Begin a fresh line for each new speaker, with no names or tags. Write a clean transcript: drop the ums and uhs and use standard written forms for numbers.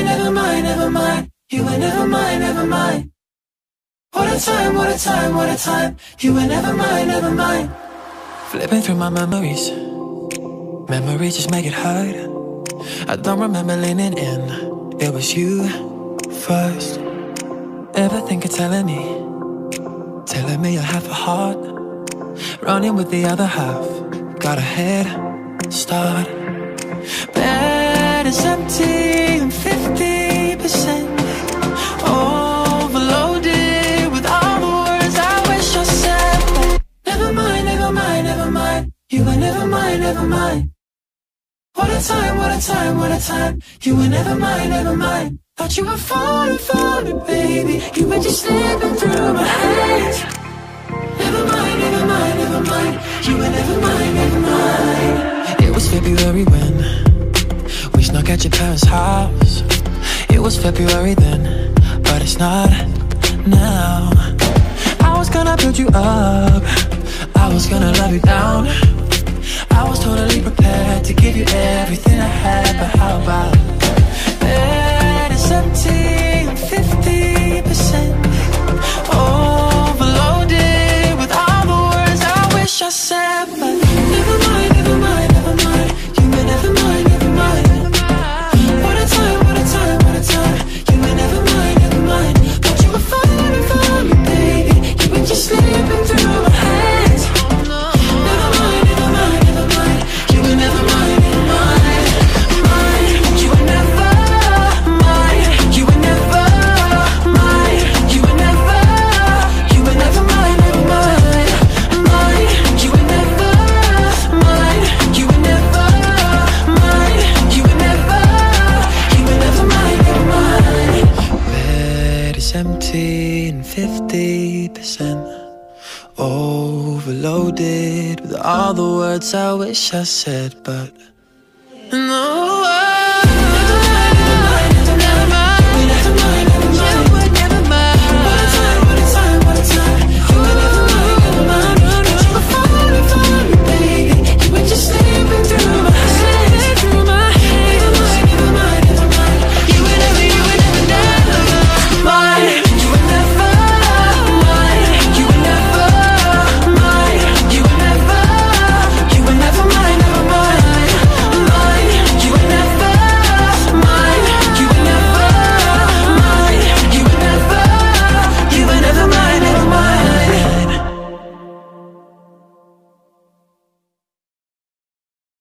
never mind, never mind. You were never mind, never mind. What a time, what a time, what a time. You were never mind, never mind. Flipping through my memories. Memories just make it hard. I don't remember leaning in. It was you first. Ever think of telling me you have a heart? Running with the other half. Got a head start. Bed is empty and 50% overloaded with all the words I wish I said. Never mind, never mind, never mind. You were never mind, never mind. What a time, what a time, what a time. You were never mind, never mind. Thought you were falling for me, baby. You were just slipping through my hands. Never mind, never mind, never mind. You were never mind, never mind. It was February when we snuck at your parents' house. It was February then, but it's not now. I was gonna build you up, I was gonna love you down. I was totally prepared to give you everything I had, but how about bed is empty and 50% overloaded with all the words I wish I said, but never mind, never mind, never mind. You were never mind, never mind. What a time, what a time, what a time. You were never mind, never mind. Thought you were falling for me, baby. You were just slipping through my hands. Never mind, never mind, never mind. You were never mind, never mind. You were never mine. You were never mine. You were never. You were never mine, never mind. You were never mine. You were never mine. You were never. You were never mine, never mind. Bed is empty and 50% overloaded with all the words I wish I said, but no.